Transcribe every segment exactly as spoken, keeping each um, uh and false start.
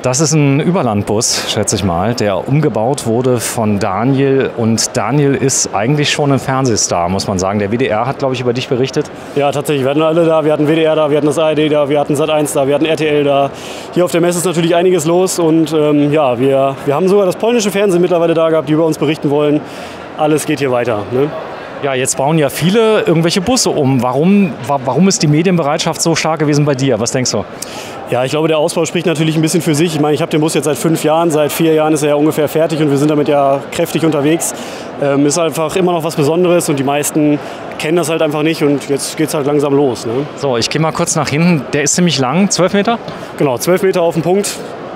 Das ist ein Überlandbus, schätze ich mal, der umgebaut wurde von Daniel. Und Daniel ist eigentlich schon ein Fernsehstar, muss man sagen. Der W D R hat, glaube ich, über dich berichtet. Ja, tatsächlich. Wir hatten alle da. Wir hatten W D R da, wir hatten das A R D da, wir hatten Sat eins da, wir hatten R T L da. Hier auf der Messe ist natürlich einiges los. Und ähm, ja, wir, wir haben sogar das polnische Fernsehen mittlerweile da gehabt, die über uns berichten wollen. Alles geht hier weiter, ne? Ja, jetzt bauen ja viele irgendwelche Busse um. Warum, warum ist die Medienbereitschaft so stark gewesen bei dir? Was denkst du? Ja, ich glaube, der Ausbau spricht natürlich ein bisschen für sich. Ich meine, ich habe den Bus jetzt seit fünf Jahren. Seit vier Jahren ist er ja ungefähr fertig und wir sind damit ja kräftig unterwegs. Ähm, ist einfach immer noch was Besonderes und die meisten kennen das halt einfach nicht und jetzt geht es halt langsam los, ne? So, ich gehe mal kurz nach hinten. Der ist ziemlich lang, zwölf Meter? Genau, zwölf Meter auf den Punkt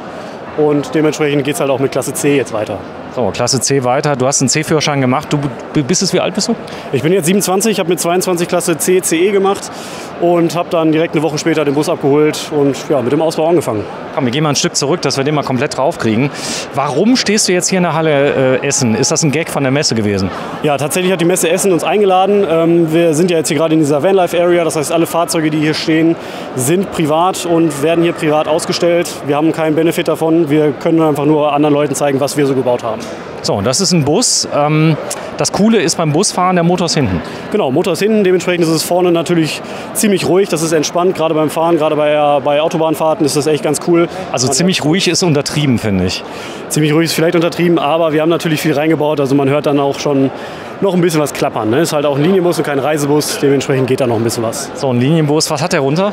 und dementsprechend geht es halt auch mit Klasse C jetzt weiter. So, Klasse C weiter. Du hast einen C-Führerschein gemacht. Du bist es, wie alt bist du? Ich bin jetzt siebenundzwanzig, ich habe mit zweiundzwanzig Klasse C, C E gemacht und habe dann direkt eine Woche später den Bus abgeholt und ja, mit dem Ausbau angefangen. Komm, wir gehen mal ein Stück zurück, dass wir den mal komplett draufkriegen. Warum stehst du jetzt hier in der Halle äh, Essen? Ist das ein Gag von der Messe gewesen? Ja, tatsächlich hat die Messe Essen uns eingeladen. Ähm, wir sind ja jetzt hier gerade in dieser Vanlife-Area, das heißt, alle Fahrzeuge, die hier stehen, sind privat und werden hier privat ausgestellt. Wir haben keinen Benefit davon, wir können einfach nur anderen Leuten zeigen, was wir so gebaut haben. So, das ist ein Bus. Ähm, das Coole ist beim Busfahren, der Motor ist hinten. Genau, Motor ist hinten, dementsprechend ist es vorne natürlich ziemlich ruhig, das ist entspannt, gerade beim Fahren, gerade bei, bei Autobahnfahrten ist das echt ganz cool. Also ziemlich ruhig ist untertrieben, finde ich. Ziemlich ruhig ist vielleicht untertrieben, aber wir haben natürlich viel reingebaut, also man hört dann auch schon noch ein bisschen was klappern, ne? Ist halt auch ein Linienbus und kein Reisebus, dementsprechend geht da noch ein bisschen was. So, ein Linienbus, was hat der runter?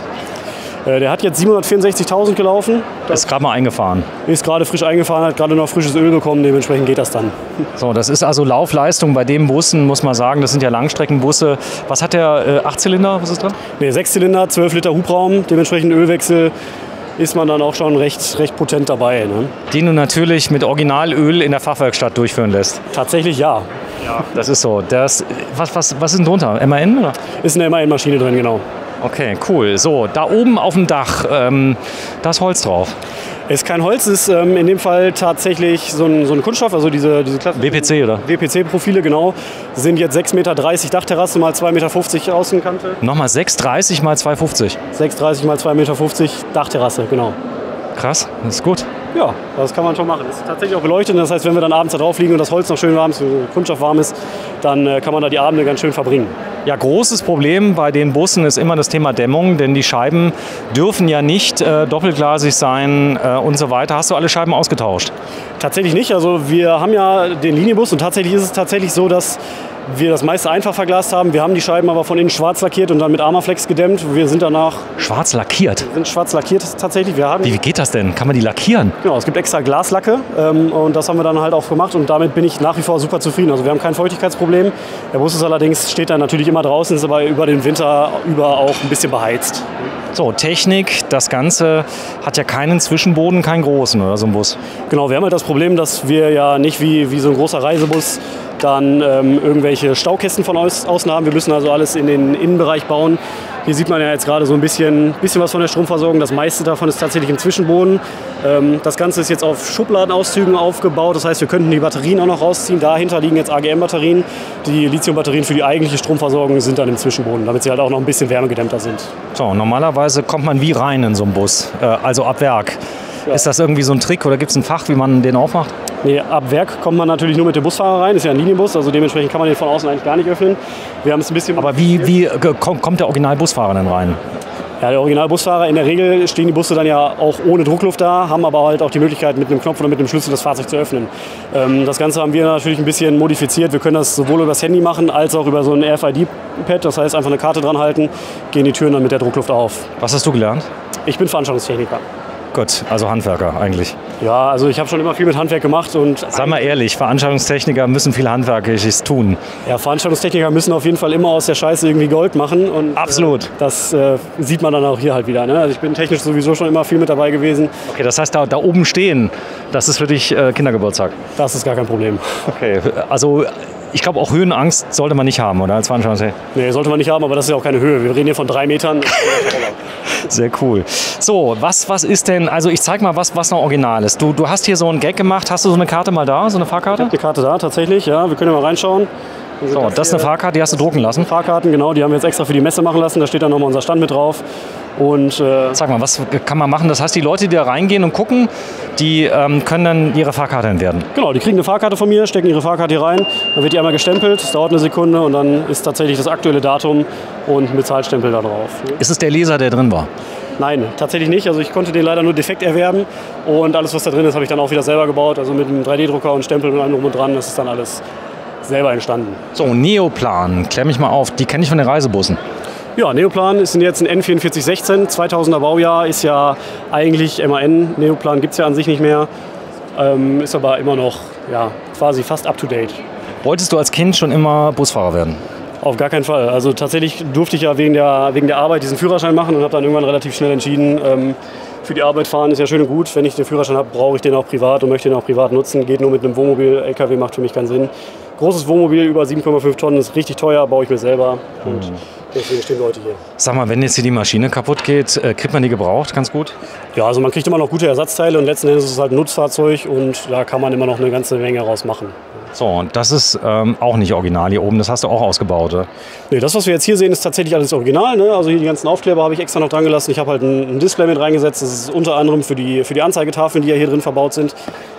Der hat jetzt siebenhundertvierundsechzigtausend gelaufen. Das ist gerade mal eingefahren. Ist gerade frisch eingefahren, hat gerade noch frisches Öl bekommen, dementsprechend geht das dann. So, das ist also Laufleistung bei den Bussen, muss man sagen. Das sind ja Langstreckenbusse. Was hat der? Äh, acht Zylinder? Was ist drin? Nee, sechs Zylinder, zwölf Liter Hubraum, dementsprechend Ölwechsel. Ist man dann auch schon recht, recht potent dabei, ne? Den du natürlich mit Originalöl in der Fachwerkstatt durchführen lässt. Tatsächlich ja. Ja, das ist so. Das, was, was, was ist denn drunter? M A N? Oder? Ist eine M A N-Maschine drin, genau. Okay, cool. So, da oben auf dem Dach, ähm, da ist Holz drauf. Es ist kein Holz, es ist ähm, in dem Fall tatsächlich so ein, so ein Kunststoff, also diese, diese W P C, oder? W P C-Profile, genau. Sind jetzt sechs Meter dreißig Dachterrasse mal zwei Meter fünfzig Außenkante. Nochmal sechs Meter dreißig mal zwei Meter fünfzig. sechs Meter dreißig mal zwei Meter fünfzig Dachterrasse, genau. Krass, das ist gut. Ja, das kann man schon machen. Das ist tatsächlich auch beleuchtet. Das heißt, wenn wir dann abends da drauf liegen und das Holz noch schön warm ist, so Kunststoff warm ist, dann äh, kann man da die Abende ganz schön verbringen. Ja, großes Problem bei den Bussen ist immer das Thema Dämmung, denn die Scheiben dürfen ja nicht äh, doppelglasig sein äh, und so weiter. Hast du alle Scheiben ausgetauscht? Tatsächlich nicht. Also wir haben ja den Linienbus und tatsächlich ist es tatsächlich so, dass wir das meiste einfach verglast haben. Wir haben die Scheiben aber von innen schwarz lackiert und dann mit Armaflex gedämmt. Wir sind danach... Schwarz lackiert? Sind schwarz lackiert tatsächlich. Wir haben wie, wie geht das denn? Kann man die lackieren? Genau, es gibt extra Glaslacke ähm, und das haben wir dann halt auch gemacht und damit bin ich nach wie vor super zufrieden. Also wir haben kein Feuchtigkeitsproblem. Der Bus ist allerdings, steht dann natürlich immer draußen, ist aber über den Winter über auch ein bisschen beheizt. So, Technik, das Ganze hat ja keinen Zwischenboden, keinen großen, oder so ein Bus? Genau, wir haben halt das Problem, dass wir ja nicht wie, wie so ein großer Reisebus dann ähm, irgendwelche Staukästen von außen haben. Wir müssen also alles in den Innenbereich bauen. Hier sieht man ja jetzt gerade so ein bisschen, bisschen was von der Stromversorgung. Das meiste davon ist tatsächlich im Zwischenboden. Ähm, das Ganze ist jetzt auf Schubladenauszügen aufgebaut. Das heißt, wir könnten die Batterien auch noch rausziehen. Dahinter liegen jetzt A G M-Batterien. Die Lithium-Batterien für die eigentliche Stromversorgung sind dann im Zwischenboden, damit sie halt auch noch ein bisschen wärmegedämmter sind. So, normalerweise kommt man wie rein in so einen Bus, äh, also ab Werk. Ja. Ist das irgendwie so ein Trick oder gibt es ein Fach, wie man den aufmacht? Nee, ab Werk kommt man natürlich nur mit dem Busfahrer rein. Ist ja ein Linienbus, also dementsprechend kann man den von außen eigentlich gar nicht öffnen. Wir haben es ein bisschen. Aber wie, wie kommt der Originalbusfahrer denn rein? Ja, der Originalbusfahrer, in der Regel stehen die Busse dann ja auch ohne Druckluft da, haben aber halt auch die Möglichkeit, mit einem Knopf oder mit einem Schlüssel das Fahrzeug zu öffnen. Ähm, das Ganze haben wir natürlich ein bisschen modifiziert. Wir können das sowohl über das Handy machen, als auch über so ein R F I D-Pad. Das heißt, einfach eine Karte dran halten, gehen die Türen dann mit der Druckluft auf. Was hast du gelernt? Ich bin Veranstaltungstechniker. Gut, also Handwerker eigentlich. Ja, also ich habe schon immer viel mit Handwerk gemacht. Und sei mal ehrlich, Veranstaltungstechniker müssen viel Handwerkliches tun. Ja, Veranstaltungstechniker müssen auf jeden Fall immer aus der Scheiße irgendwie Gold machen. Und absolut. Äh, das äh, sieht man dann auch hier halt wieder. Ne? Also ich bin technisch sowieso schon immer viel mit dabei gewesen. Okay, das heißt, da, da oben stehen, das ist für dich äh, Kindergeburtstag? Das ist gar kein Problem. Okay, also ich glaube, auch Höhenangst sollte man nicht haben, oder? Als Veranstaltungstechniker? Nee, sollte man nicht haben, aber das ist ja auch keine Höhe. Wir reden hier von drei Metern. Sehr cool. So, was, was ist denn, also ich zeig mal, was, was noch original ist. Du, du hast hier so einen Gag gemacht. Hast du so eine Karte mal da, so eine Fahrkarte? Ich habe die Karte da, tatsächlich, ja. Wir können ja mal reinschauen. So, das ist eine Fahrkarte, die hast du drucken lassen? Fahrkarten, genau, die haben wir jetzt extra für die Messe machen lassen. Da steht dann nochmal unser Stand mit drauf. Und, äh, Sag mal, was kann man machen? Das heißt, die Leute, die da reingehen und gucken, die ähm, können dann ihre Fahrkarte entwerten? Genau, die kriegen eine Fahrkarte von mir, stecken ihre Fahrkarte hier rein, dann wird die einmal gestempelt, das dauert eine Sekunde und dann ist tatsächlich das aktuelle Datum und ein Bezahlstempel da drauf. Ist es der Leser, der drin war? Nein, tatsächlich nicht. Also ich konnte den leider nur defekt erwerben und alles, was da drin ist, habe ich dann auch wieder selber gebaut. Also mit einem drei D Drucker und Stempel und allem drum und dran, das ist dann alles selber entstanden. So, Neoplan, klär mich mal auf, die kenne ich von den Reisebussen. Ja, Neoplan ist jetzt ein N vierundvierzig sechzehn, zweitausender Baujahr, ist ja eigentlich M A N. Neoplan gibt es ja an sich nicht mehr, ähm, ist aber immer noch ja, quasi fast up to date. Wolltest du als Kind schon immer Busfahrer werden? Auf gar keinen Fall. Also tatsächlich durfte ich ja wegen der, wegen der Arbeit diesen Führerschein machen und habe dann irgendwann relativ schnell entschieden, ähm, für die Arbeit fahren ist ja schön und gut. Wenn ich den Führerschein habe, brauche ich den auch privat und möchte den auch privat nutzen. Geht nur mit einem Wohnmobil, L K W macht für mich keinen Sinn. Großes Wohnmobil über sieben Komma fünf Tonnen ist richtig teuer, baue ich mir selber und mhm. deswegen stehen Leute hier. Sag mal, wenn jetzt hier die Maschine kaputt geht, äh, kriegt man die gebraucht ganz gut? Ja, also man kriegt immer noch gute Ersatzteile und letzten Endes ist es halt ein Nutzfahrzeug und da kann man immer noch eine ganze Menge raus machen. So, und das ist ähm, auch nicht original hier oben, das hast du auch ausgebaut, oder? Nee, das, was wir jetzt hier sehen, ist tatsächlich alles original. Ne? Also hier die ganzen Aufkleber habe ich extra noch dran gelassen. Ich habe halt ein, ein Display mit reingesetzt. Das ist unter anderem für die, für die Anzeigetafeln, die ja hier drin verbaut sind.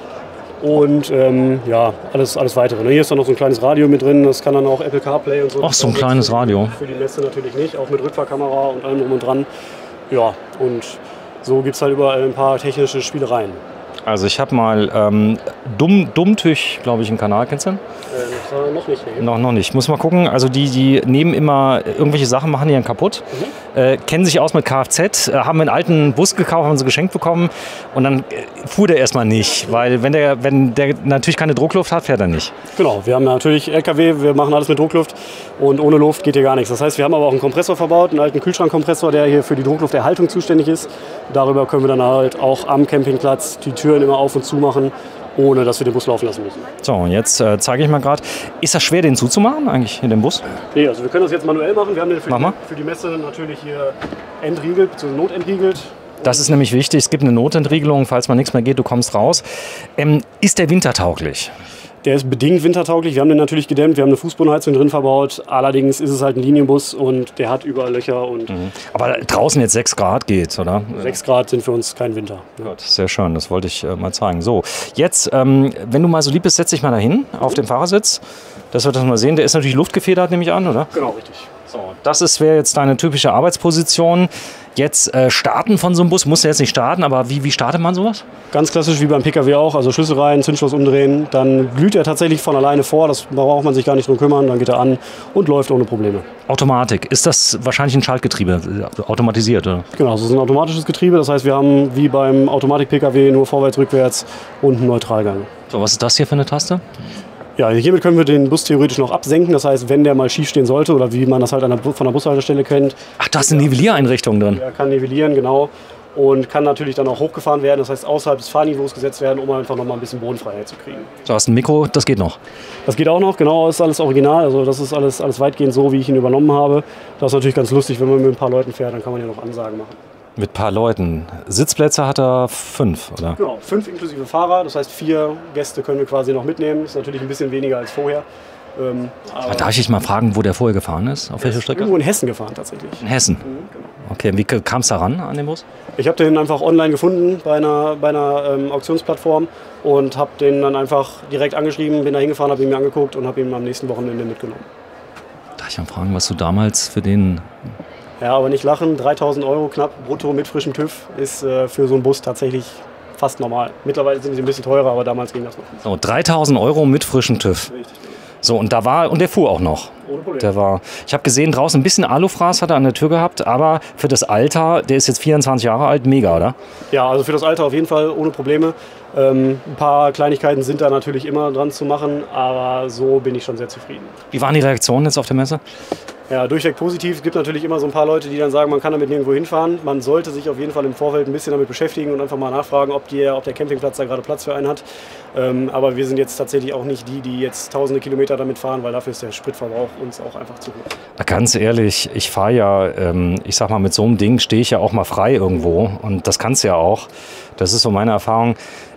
Und ähm, ja, alles, alles weitere. Ne? Hier ist dann noch so ein kleines Radio mit drin. Das kann dann auch Apple CarPlay und so. Ach, so ein kleines Radio. Für die Messe natürlich nicht, auch mit Rückfahrkamera und allem drum und dran. Ja, und so gibt es halt überall ein paar technische Spielereien. Also ich habe mal ähm, Dumm, Dummtüch, glaube ich, einen Kanal, kennst du den? Äh, noch nicht. Nee. Noch, noch nicht. Muss mal gucken. Also die, die nehmen immer irgendwelche Sachen, machen die dann kaputt, mhm. äh, kennen sich aus mit Kfz, äh, haben einen alten Bus gekauft, haben sie geschenkt bekommen und dann äh, fuhr der erstmal nicht, weil wenn der, wenn der natürlich keine Druckluft hat, fährt er nicht. Genau, wir haben natürlich L K W, wir machen alles mit Druckluft und ohne Luft geht hier gar nichts. Das heißt, wir haben aber auch einen Kompressor verbaut, einen alten Kühlschrankkompressor, der hier für die Drucklufterhaltung zuständig ist. Darüber können wir dann halt auch am Campingplatz die Türen immer auf und zu machen, ohne dass wir den Bus laufen lassen müssen. So, und jetzt äh, zeige ich mal gerade, ist das schwer, den zuzumachen eigentlich in dem Bus? Nee, also wir können das jetzt manuell machen. Wir haben den für, Mach die, mal. für die Messe natürlich hier entriegelt, bzw. notentriegelt. Das ist nämlich wichtig, es gibt eine Notentriegelung, falls mal nichts mehr geht, du kommst raus. Ähm, ist der wintertauglich? Der ist bedingt wintertauglich. Wir haben den natürlich gedämmt, wir haben eine Fußbodenheizung drin verbaut. Allerdings ist es halt ein Linienbus und der hat überall Löcher. Und mhm. Aber draußen jetzt sechs Grad geht, oder? sechs Grad sind für uns kein Winter. Ja. Gut, sehr schön, das wollte ich äh, mal zeigen. So, jetzt, ähm, wenn du mal so lieb bist, setz dich mal dahin auf mhm. den Fahrersitz. Das wird das mal sehen. Der ist natürlich luftgefedert, nehme ich an, oder? Genau, richtig. So, das wäre jetzt deine typische Arbeitsposition. Jetzt äh, starten von so einem Bus, muss ja jetzt nicht starten, aber wie, wie startet man sowas? Ganz klassisch wie beim P K W auch, also Schlüssel rein, Zündschloss umdrehen, dann glüht er tatsächlich von alleine vor, das braucht man sich gar nicht drum kümmern, dann geht er an und läuft ohne Probleme. Automatik, ist das wahrscheinlich ein Schaltgetriebe, automatisiert, oder? Genau, das ist ein automatisches Getriebe, das heißt wir haben wie beim Automatik-P K W nur vorwärts, rückwärts und einen Neutralgang. So, was ist das hier für eine Taste? Ja, hiermit können wir den Bus theoretisch noch absenken. Das heißt, wenn der mal schief stehen sollte oder wie man das halt an der, von der Bushaltestelle kennt. Ach, da ist eine Nivelliereinrichtung drin. Der kann nivellieren, genau. Und kann natürlich dann auch hochgefahren werden. Das heißt, außerhalb des Fahrniveaus gesetzt werden, um einfach noch mal ein bisschen Bodenfreiheit zu kriegen. Du hast ein Mikro, das geht noch. Das geht auch noch, genau. Das ist alles original. Also das ist alles, alles weitgehend so, wie ich ihn übernommen habe. Das ist natürlich ganz lustig, wenn man mit ein paar Leuten fährt, dann kann man ja noch Ansagen machen. Mit ein paar Leuten. Sitzplätze hat er fünf, oder? Genau, fünf inklusive Fahrer. Das heißt, vier Gäste können wir quasi noch mitnehmen. Das ist natürlich ein bisschen weniger als vorher. Ähm, aber Darf ich dich mal fragen, wo der vorher gefahren ist? Auf welcher Strecke? Irgendwo in Hessen gefahren tatsächlich. In Hessen? Mhm, genau. Okay, wie kam es da ran an den Bus? Ich habe den einfach online gefunden bei einer, bei einer ähm, Auktionsplattform und habe den dann einfach direkt angeschrieben, bin da hingefahren, habe ihn mir angeguckt und habe ihn am nächsten Wochenende mitgenommen. Darf ich mal fragen, was du damals für den... Ja, aber nicht lachen, dreitausend Euro knapp brutto mit frischem TÜV ist äh, für so einen Bus tatsächlich fast normal. Mittlerweile sind sie ein bisschen teurer, aber damals ging das noch nicht. So, dreitausend Euro mit frischem TÜV. Richtig. So, und da war, und der fuhr auch noch. Ohne Problem. Der war, ich habe gesehen, draußen ein bisschen Alufraß hat er an der Tür gehabt, aber für das Alter, der ist jetzt vierundzwanzig Jahre alt, mega, oder? Ja, also für das Alter auf jeden Fall ohne Probleme. Ähm, ein paar Kleinigkeiten sind da natürlich immer dran zu machen, aber so bin ich schon sehr zufrieden. Wie waren die Reaktionen jetzt auf der Messe? Ja, durchweg positiv. Es gibt natürlich immer so ein paar Leute, die dann sagen, man kann damit nirgendwo hinfahren. Man sollte sich auf jeden Fall im Vorfeld ein bisschen damit beschäftigen und einfach mal nachfragen, ob, die, ob der Campingplatz da gerade Platz für einen hat. Ähm, aber wir sind jetzt tatsächlich auch nicht die, die jetzt tausende Kilometer damit fahren, weil dafür ist der Spritverbrauch uns auch einfach zu hoch. Ganz ehrlich, ich fahre ja, ähm, ich sag mal, mit so einem Ding stehe ich ja auch mal frei irgendwo und das kannst du ja auch. Das ist so meine Erfahrung.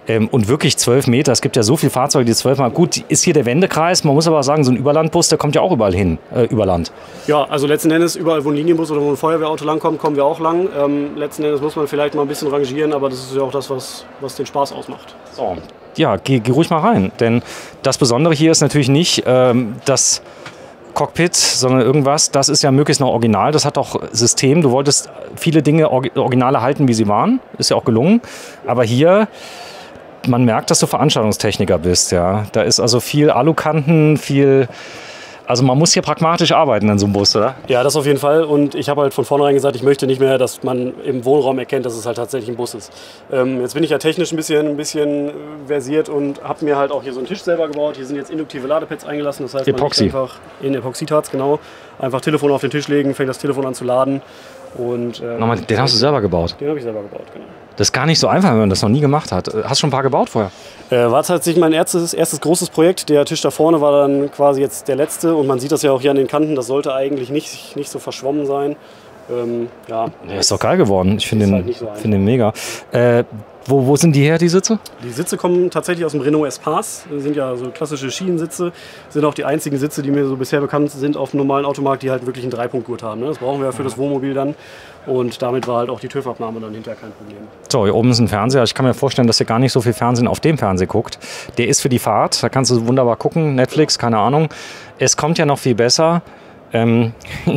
Ähm, und wirklich zwölf Meter, es gibt ja so viele Fahrzeuge, die zwölf Mal, gut, ist hier der Wendekreis, man muss aber sagen, so ein Überlandbus, der kommt ja auch überall hin, äh, über Land. Ja, also letzten Endes, überall wo ein Linienbus oder wo ein Feuerwehrauto langkommt, kommen wir auch lang. Ähm, letzten Endes muss man vielleicht mal ein bisschen rangieren, aber das ist ja auch das, was, was den Spaß ausmacht. So. Ja, geh, geh ruhig mal rein, denn das Besondere hier ist natürlich nicht ähm, das Cockpit, sondern irgendwas, das ist ja möglichst noch original, das hat auch System, du wolltest viele Dinge originale halten, wie sie waren, ist ja auch gelungen, aber hier, man merkt, dass du Veranstaltungstechniker bist, ja, da ist also viel Alukanten, viel, also man muss hier pragmatisch arbeiten in so einem Bus, oder? Ja, das auf jeden Fall. Und ich habe halt von vornherein gesagt, ich möchte nicht mehr, dass man im Wohnraum erkennt, dass es halt tatsächlich ein Bus ist. Ähm, jetzt bin ich ja technisch ein bisschen, ein bisschen versiert und habe mir halt auch hier so einen Tisch selber gebaut. Hier sind jetzt induktive Ladepads eingelassen. Das heißt, Epoxy. Man einfach in Epoxidharz, genau, einfach Telefon auf den Tisch legen, fängt das Telefon an zu laden. Und, ähm, Nochmal, den hast du selber gebaut? Den habe ich selber gebaut, genau. Das ist gar nicht so einfach, wenn man das noch nie gemacht hat. Hast du schon ein paar gebaut vorher? Äh, war tatsächlich mein erstes, erstes großes Projekt. Der Tisch da vorne war dann quasi jetzt der letzte. Und man sieht das ja auch hier an den Kanten. Das sollte eigentlich nicht, nicht so verschwommen sein. Ähm, ja. Der ist doch geil geworden. Ich finde den, halt so find den mega. Äh, wo, wo sind die her, die Sitze? Die Sitze kommen tatsächlich aus dem Renault Espace. Das sind ja so klassische Schienensitze. Sind auch die einzigen Sitze, die mir so bisher bekannt sind auf dem normalen Automarkt, die halt wirklich einen Dreipunktgurt haben. Das brauchen wir ja für das Wohnmobil dann. Und damit war halt auch die TÜV-Abnahme dann hinterher kein Problem. So, hier oben ist ein Fernseher. Ich kann mir vorstellen, dass ihr gar nicht so viel Fernsehen auf dem Fernseher guckt. Der ist für die Fahrt. Da kannst du wunderbar gucken. Netflix, keine Ahnung. Es kommt ja noch viel besser. Ähm,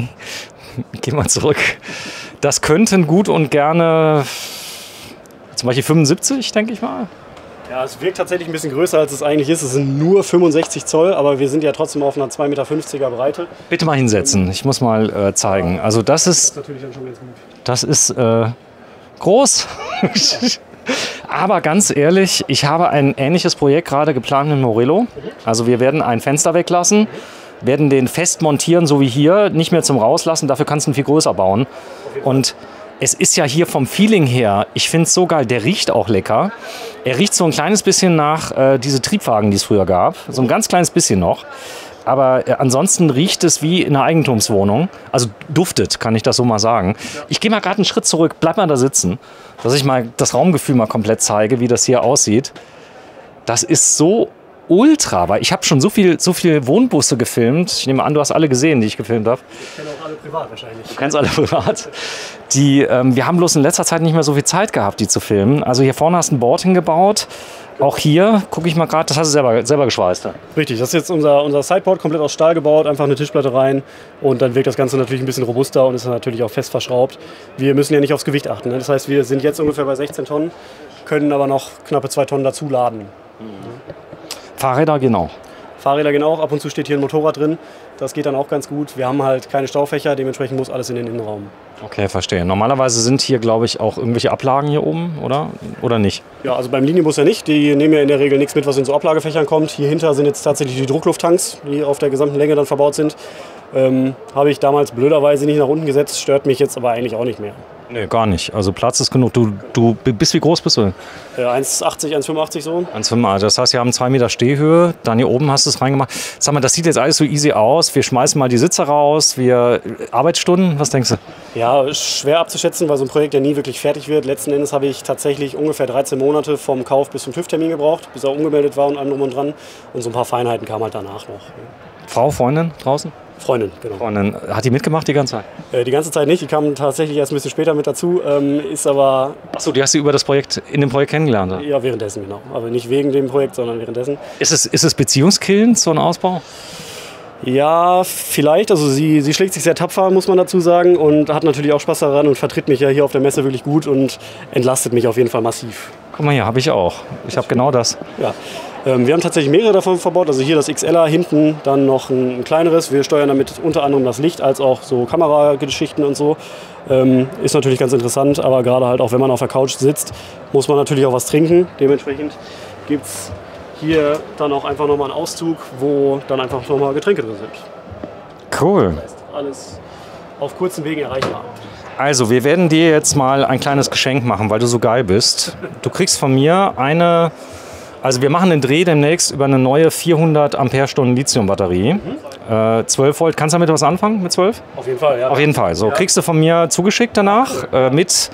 geh mal zurück. Das könnten gut und gerne zum Beispiel fünfundsiebzig, denke ich mal. Ja, es wirkt tatsächlich ein bisschen größer, als es eigentlich ist. Es sind nur fünfundsechzig Zoll, aber wir sind ja trotzdem auf einer zwei Meter fünfziger Breite. Bitte mal hinsetzen. Ich muss mal äh, zeigen. Also das ist, Das ist natürlich dann schon ganz gut. Das ist äh, groß. Aber ganz ehrlich, ich habe ein ähnliches Projekt gerade geplant in Morello. Also wir werden ein Fenster weglassen, werden den fest montieren, so wie hier, nicht mehr zum Rauslassen. Dafür kannst du ihn viel größer bauen. Und es ist ja hier vom Feeling her, ich finde es so geil, der riecht auch lecker. Er riecht so ein kleines bisschen nach äh, diese Triebwagen, die es früher gab. So ein ganz kleines bisschen noch. Aber äh, ansonsten riecht es wie in einer Eigentumswohnung. Also duftet, kann ich das so mal sagen. Ich gehe mal gerade einen Schritt zurück, bleib mal da sitzen, dass ich mal das Raumgefühl mal komplett zeige, wie das hier aussieht. Das ist so ultra, weil ich habe schon so viel, so viel Wohnbusse gefilmt. Ich nehme an, du hast alle gesehen, die ich gefilmt habe. Ich kenne auch alle privat wahrscheinlich. Du kennst alle privat. Die, ähm, wir haben bloß in letzter Zeit nicht mehr so viel Zeit gehabt, die zu filmen. Also hier vorne hast du ein Board hingebaut. Auch hier, gucke ich mal gerade, das hast du selber, selber geschweißt. Ja? Richtig, das ist jetzt unser, unser Sideboard, komplett aus Stahl gebaut, einfach eine Tischplatte rein und dann wirkt das Ganze natürlich ein bisschen robuster und ist natürlich auch fest verschraubt. Wir müssen ja nicht aufs Gewicht achten, ne? Das heißt, wir sind jetzt ungefähr bei sechzehn Tonnen, können aber noch knappe zwei Tonnen dazu laden. Mhm. Fahrräder gehen auch. Fahrräder gehen auch, ab und zu steht hier ein Motorrad drin, das geht dann auch ganz gut. Wir haben halt keine Staufächer, dementsprechend muss alles in den Innenraum. Okay, verstehe. Normalerweise sind hier, glaube ich, auch irgendwelche Ablagen hier oben, oder? Oder nicht? Ja, also beim Linienbus ja nicht. Die nehmen ja in der Regel nichts mit, was in so Ablagefächern kommt. Hier hinter sind jetzt tatsächlich die Drucklufttanks, die auf der gesamten Länge dann verbaut sind. Ähm, habe ich damals blöderweise nicht nach unten gesetzt, stört mich jetzt aber eigentlich auch nicht mehr. Nee, gar nicht. Also Platz ist genug. Du, du bist, wie groß bist du? Äh, eins achtzig, eins fünfundachtzig so. eins fünfundachtzig. Das heißt, wir haben zwei Meter Stehhöhe. Dann hier oben hast du es reingemacht. Sag mal, das sieht jetzt alles so easy aus. Wir schmeißen mal die Sitze raus. Wir Arbeitsstunden, was denkst du? Ja, schwer abzuschätzen, weil so ein Projekt ja nie wirklich fertig wird. Letzten Endes habe ich tatsächlich ungefähr dreizehn Monate vom Kauf bis zum TÜV-Termin gebraucht, bis er umgemeldet war und allem drum und dran. Und so ein paar Feinheiten kamen halt danach noch. Frau, Freundin draußen? Freundin, genau. Freundin. Hat die mitgemacht die ganze Zeit? Äh, die ganze Zeit nicht, die kam tatsächlich erst ein bisschen später mit dazu, ähm, ist aber... Achso, die hast du über das Projekt, in dem Projekt kennengelernt? Oder? Ja, währenddessen, genau. Aber nicht wegen dem Projekt, sondern währenddessen. Ist es, ist es beziehungskillend, so ein Ausbau? Ja, vielleicht. Also sie, sie schlägt sich sehr tapfer, muss man dazu sagen, und hat natürlich auch Spaß daran und vertritt mich ja hier auf der Messe wirklich gut und entlastet mich auf jeden Fall massiv. Guck mal hier, habe ich auch. Ich habe genau das. Ja. Ähm, wir haben tatsächlich mehrere davon verbaut. Also hier das X L er, hinten dann noch ein, ein kleineres. Wir steuern damit unter anderem das Licht als auch so Kamerageschichten und so. Ähm, ist natürlich ganz interessant, aber gerade halt auch, wenn man auf der Couch sitzt, muss man natürlich auch was trinken. Dementsprechend gibt es hier dann auch einfach nochmal einen Auszug, wo dann einfach nochmal Getränke drin sind. Cool. Das heißt, alles auf kurzen Wegen erreichbar. Also, wir werden dir jetzt mal ein kleines Geschenk machen, weil du so geil bist. Du kriegst von mir eine, also wir machen den Dreh demnächst über eine neue vierhundert Ampere-Stunden Lithium-Batterie. Mhm. Äh, zwölf Volt, kannst du damit was anfangen mit zwölf? Auf jeden Fall, ja. Auf jeden Fall. So, ja. Kriegst du von mir zugeschickt danach äh, mit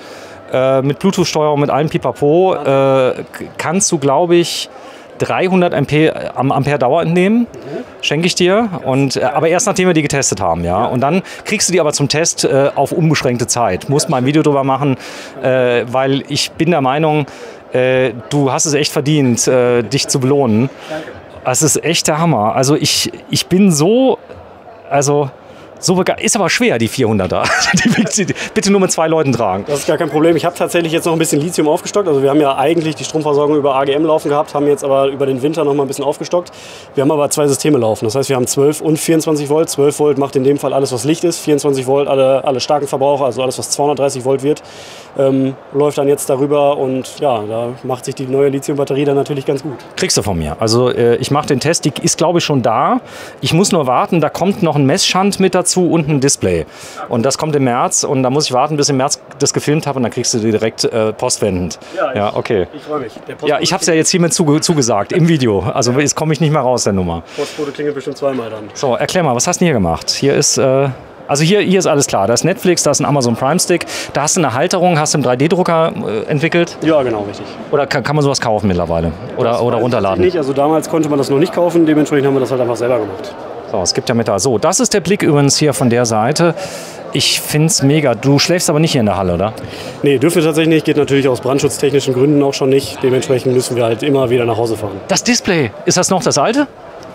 äh, mit Bluetooth-Steuerung, mit allem Pipapo, äh, kannst du, glaube ich, dreihundert Ampere, Ampere Dauer entnehmen, mhm. schenke ich dir. Und, äh, aber erst nachdem wir die getestet haben. Ja? Und dann kriegst du die aber zum Test äh, auf unbeschränkte Zeit. Muss mal ein Video drüber machen, äh, weil ich bin der Meinung, äh, du hast es echt verdient, äh, dich zu belohnen. Es ist echt der Hammer. Also ich, ich bin so, also... So ist aber schwer, die vierhunderter. Die bitte nur mit zwei Leuten tragen. Das ist gar kein Problem. Ich habe tatsächlich jetzt noch ein bisschen Lithium aufgestockt. Also wir haben ja eigentlich die Stromversorgung über A G M laufen gehabt, haben jetzt aber über den Winter noch mal ein bisschen aufgestockt. Wir haben aber zwei Systeme laufen. Das heißt, wir haben zwölf und vierundzwanzig Volt. zwölf Volt macht in dem Fall alles, was Licht ist. vierundzwanzig Volt alle, alle starken Verbraucher, also alles, was zweihundertdreißig Volt wird, ähm, läuft dann jetzt darüber. Und ja, da macht sich die neue Lithium-Batterie dann natürlich ganz gut. Kriegst du von mir. Also äh, ich mache den Test. Die ist, glaube ich, schon da. Ich muss nur warten. Da kommt noch ein Messschand mit dazu und ein Display. Und das kommt im März und da muss ich warten, bis im März das gefilmt habe und dann kriegst du die direkt äh, postwendend. Ja, ich, ja, okay. Ich freue mich. Ja, ich habe es ja jetzt hiermit zuge zugesagt, im Video. Also ja. Jetzt komme ich nicht mehr raus, der Nummer. Postbote klingelt bestimmt zweimal dann. So, erklär mal, was hast du denn hier gemacht? Hier ist... Äh, Also hier, hier ist alles klar. Da ist Netflix, da ist ein Amazon Prime Stick, da hast du eine Halterung, hast du einen drei D Drucker äh, entwickelt? Ja, genau, richtig. Oder kann, kann man sowas kaufen mittlerweile? Oder, das oder runterladen? Nicht. Also damals konnte man das noch nicht kaufen, dementsprechend haben wir das halt einfach selber gemacht. So, es gibt ja mit da. So, das ist der Blick übrigens hier von der Seite. Ich finde es mega. Du schläfst aber nicht hier in der Halle, oder? Nee, dürfen wir tatsächlich nicht. Geht natürlich aus brandschutztechnischen Gründen auch schon nicht. Dementsprechend müssen wir halt immer wieder nach Hause fahren. Das Display, ist das noch das alte?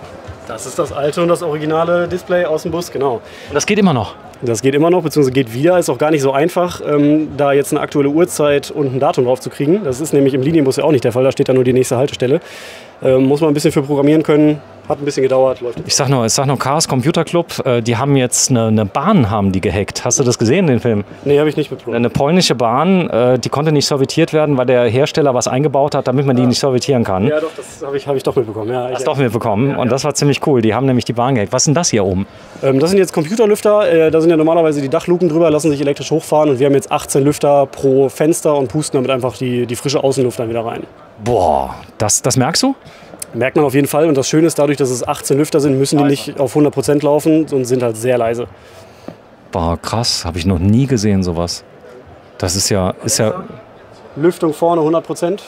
Das ist das alte und das originale Display aus dem Bus, genau. Und das geht immer noch? Das geht immer noch, beziehungsweise geht wieder. Ist auch gar nicht so einfach, ähm, da jetzt eine aktuelle Uhrzeit und ein Datum drauf zu kriegen. Das ist nämlich im Linienbus ja auch nicht der Fall. Da steht dann nur die nächste Haltestelle. Ähm, muss man ein bisschen für programmieren können. Hat ein bisschen gedauert, läuft. Ich sag nur, ich sag nur Chaos Computer Club, äh, die haben jetzt eine, eine Bahn haben die gehackt. Hast du das gesehen, den Film? Nee, habe ich nicht mitbekommen. Eine polnische Bahn, äh, die konnte nicht servitiert werden, weil der Hersteller was eingebaut hat, damit man die nicht servitieren kann. Ja, doch, das habe ich, hab ich doch mitbekommen. Ja, Hast du doch mitbekommen ja, und das war ziemlich cool. Die haben nämlich die Bahn gehackt. Was ist denn das hier oben? Ähm, das sind jetzt Computerlüfter. Äh, da sind ja normalerweise die Dachluken drüber, lassen sich elektrisch hochfahren. Und wir haben jetzt achtzehn Lüfter pro Fenster und pusten damit einfach die, die frische Außenluft dann wieder rein. Boah, das, das merkst du? Merkt man auf jeden Fall. Und das Schöne ist, dadurch, dass es achtzehn Lüfter sind, müssen die nicht auf hundert Prozent laufen und sind halt sehr leise. Boah, krass. Habe ich noch nie gesehen, sowas. Das ist ja... Ist ja Lüftung vorne hundert Prozent.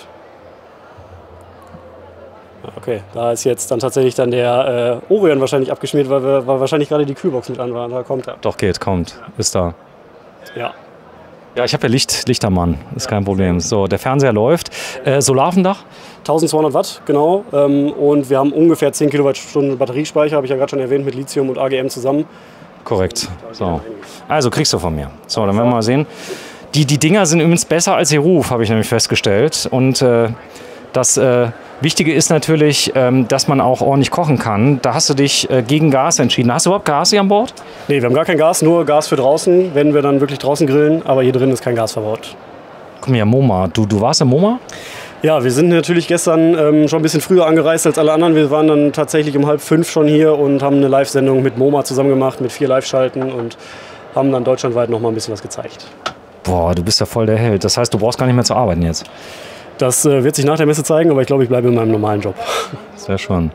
Okay, da ist jetzt dann tatsächlich dann der äh, Orion wahrscheinlich abgeschmiert, weil, wir, weil wahrscheinlich gerade die Kühlbox mit an war. Da kommt er. Doch, geht, kommt. Ist da. Ja. Ja, ich habe ja Licht, Lichtermann, ist kein Problem. So, der Fernseher läuft. Äh, Solar auf dem Dach? eintausendzweihundert Watt, genau. Ähm, und wir haben ungefähr zehn Kilowattstunden Batteriespeicher, habe ich ja gerade schon erwähnt, mit Lithium und A G M zusammen. Korrekt. So. Also kriegst du von mir. So, dann werden wir mal sehen. Die, die Dinger sind übrigens besser als ihr Ruf, habe ich nämlich festgestellt. Und äh, das äh, Wichtige ist natürlich, ähm, dass man auch ordentlich kochen kann. Da hast du dich äh, gegen Gas entschieden. Hast du überhaupt Gas hier an Bord? Nee, wir haben gar kein Gas, nur Gas für draußen, wenn wir dann wirklich draußen grillen. Aber hier drin ist kein Gas verbaut. Guck mal hier, MoMA. Du, du warst im MoMA? Ja, wir sind natürlich gestern ähm, schon ein bisschen früher angereist als alle anderen. Wir waren dann tatsächlich um halb fünf schon hier und haben eine Live-Sendung mit MoMA zusammen gemacht, mit vier Live-Schalten und haben dann deutschlandweit noch mal ein bisschen was gezeigt. Boah, du bist ja voll der Held. Das heißt, du brauchst gar nicht mehr zu arbeiten jetzt. Das äh, wird sich nach der Messe zeigen, aber ich glaube, ich bleibe in meinem normalen Job. Sehr schön.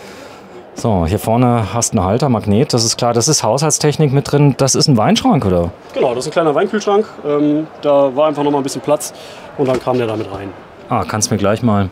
So, hier vorne hast du einen Halter, Magnet, das ist klar, das ist Haushaltstechnik mit drin. Das ist ein Weinschrank, oder? Genau, das ist ein kleiner Weinkühlschrank. Ähm, da war einfach noch mal ein bisschen Platz und dann kam der damit rein. Ah, kannst mir gleich mal...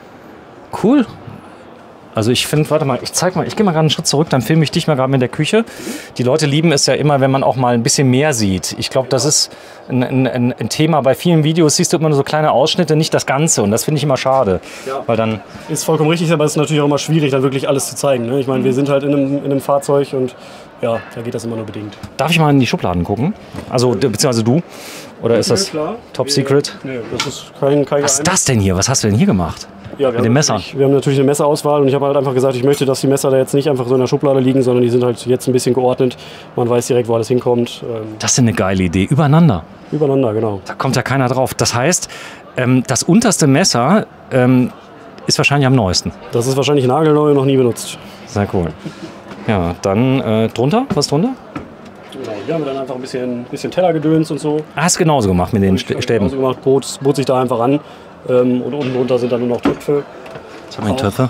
Cool. Also ich finde, warte mal, ich zeig mal, ich gehe mal gerade einen Schritt zurück, dann filme ich dich mal gerade in der Küche. Die Leute lieben es ja immer, wenn man auch mal ein bisschen mehr sieht. Ich glaube, das ist ein, ein, ein Thema. Bei vielen Videos siehst du immer nur so kleine Ausschnitte, nicht das Ganze. Und das finde ich immer schade. Ja. Weil dann ist vollkommen richtig, aber es ist natürlich auch immer schwierig, dann wirklich alles zu zeigen. Ne? Ich meine, wir sind halt in einem, in einem Fahrzeug und ja, da geht das immer nur bedingt. Darf ich mal in die Schubladen gucken? Also, beziehungsweise du? Oder ist das klar. Top wir, Secret? Nee, das ist kein, kein Was ist das denn hier? Was hast du denn hier gemacht? Ja, wir mit dem Messer? Wir haben natürlich eine Messerauswahl und ich habe halt einfach gesagt, ich möchte, dass die Messer da jetzt nicht einfach so in der Schublade liegen, sondern die sind halt jetzt ein bisschen geordnet. Man weiß direkt, wo alles hinkommt. Ähm, das ist eine geile Idee. Übereinander. Übereinander, genau. Da kommt ja keiner drauf. Das heißt, ähm, das unterste Messer ähm, ist wahrscheinlich am neuesten. Das ist wahrscheinlich nagelneu und noch nie benutzt. Sehr cool. Ja, dann äh, drunter? Was drunter? Genau, hier haben wir dann einfach ein bisschen, bisschen Tellergedöns und so. Ah, hast du genauso gemacht mit den ich Stäben? Genauso gemacht, bot, bot sich da einfach an. Ähm, und unten drunter sind dann nur noch Töpfe. Was haben wir in Töpfe?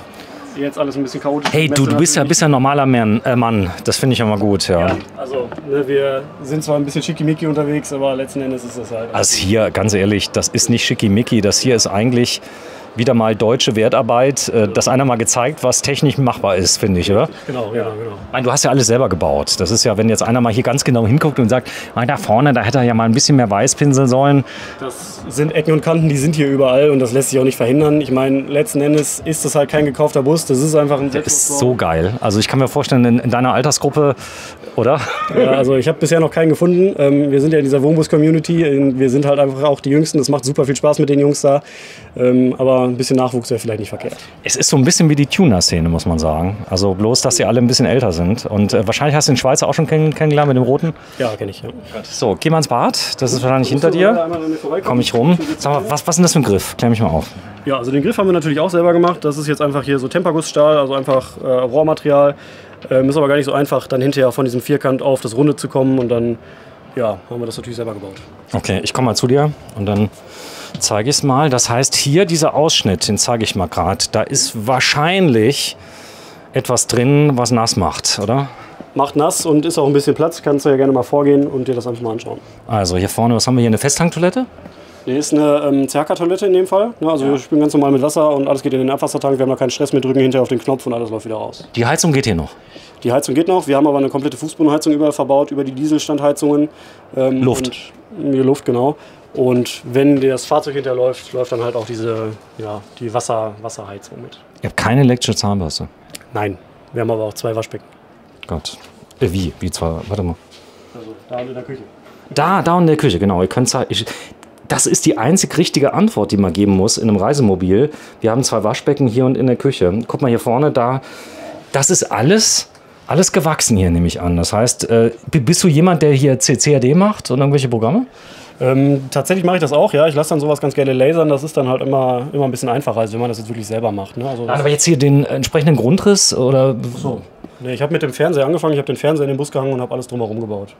jetzt alles ein bisschen chaotisch. Hey, du, du bist ja, bist ja ein normaler Mann, äh, Mann. Das finde ich immer gut, ja. Ja, also ne, wir sind zwar ein bisschen schickimicki unterwegs, aber letzten Endes ist das halt... Also hier, ganz ehrlich, das ist nicht schickimicki. Das hier ist eigentlich wieder mal deutsche Wertarbeit. Äh, das einer mal gezeigt, was technisch machbar ist, finde ich, oder? Genau, ja, genau. Ich meine, du hast ja alles selber gebaut. Das ist ja, wenn jetzt einer mal hier ganz genau hinguckt und sagt, ah, da vorne, da hätte er ja mal ein bisschen mehr weiß pinseln sollen. Das sind Ecken und Kanten, die sind hier überall und das lässt sich auch nicht verhindern. Ich meine, letzten Endes ist das halt kein gekaufter Bus, das ist einfach ein... Das ist so geil. Also ich kann mir vorstellen, in, in deiner Altersgruppe, oder? Ja, also ich habe bisher noch keinen gefunden. Ähm, wir sind ja in dieser Wohnbus-Community. Wir sind halt einfach auch die Jüngsten. Es macht super viel Spaß mit den Jungs da. Ähm, aber ein bisschen Nachwuchs wäre vielleicht nicht verkehrt. Es ist so ein bisschen wie die Tuner-Szene, muss man sagen. Also bloß, dass sie alle ein bisschen älter sind. Und äh, wahrscheinlich hast du den Schweizer auch schon kenn kennengelernt mit dem Roten? Ja, kenne ich, ja. So, geh mal ins Bad. Das ist wahrscheinlich hinter dir. Komm ich rum. Sag mal, was, was ist denn das für ein Griff? Klär mich mal auf. Ja, also den Griff haben wir natürlich auch selber gemacht. Das ist jetzt einfach hier so Tempergussstahl, also einfach äh, Rohrmaterial. Ähm, ist aber gar nicht so einfach, dann hinterher von diesem Vierkant auf das Runde zu kommen und dann ja, haben wir das natürlich selber gebaut. Okay, ich komme mal zu dir und dann zeige ich es mal. Das heißt, hier dieser Ausschnitt, den zeige ich mal gerade, da ist wahrscheinlich etwas drin, was nass macht, oder? Macht nass und ist auch ein bisschen Platz. Kannst du ja gerne mal vorgehen und dir das einfach mal anschauen. Also hier vorne, was haben wir hier? Eine Festhangtoilette? Nee, ist eine ähm, Zerka-Toilette in dem Fall. Ja, also ja. Wir spülen ganz normal mit Wasser und alles geht in den Abwassertank. Wir haben da keinen Stress mehr, drücken hinterher auf den Knopf und alles läuft wieder raus. Die Heizung geht hier noch? Die Heizung geht noch. Wir haben aber eine komplette Fußbodenheizung überall verbaut, über die Dieselstandheizungen. Ähm, Luft? Und, ja, Luft, genau. Und wenn das Fahrzeug hinterläuft, läuft dann halt auch diese, ja, die Wasser, Wasserheizung mit. Ihr habt keine elektrische Zahnbürste? Nein, wir haben aber auch zwei Waschbecken. Gott. Äh, wie? Wie zwar? Warte mal. Also da in der Küche. Da, da in der Küche, genau. Ihr könnt ich, Das ist die einzig richtige Antwort, die man geben muss in einem Reisemobil. Wir haben zwei Waschbecken hier und in der Küche. Guck mal hier vorne, da. Das ist alles, alles gewachsen hier, nehme ich an. Das heißt, äh, bist du jemand, der hier C A D macht und irgendwelche Programme? Ähm, tatsächlich mache ich das auch, ja. Ich lasse dann sowas ganz gerne lasern. Das ist dann halt immer, immer ein bisschen einfacher, als wenn man das jetzt wirklich selber macht. Ne? Also aber jetzt hier den entsprechenden Grundriss oder so? Nee, ich habe mit dem Fernseher angefangen. Ich habe den Fernseher in den Bus gehangen und habe alles drumherum gebaut.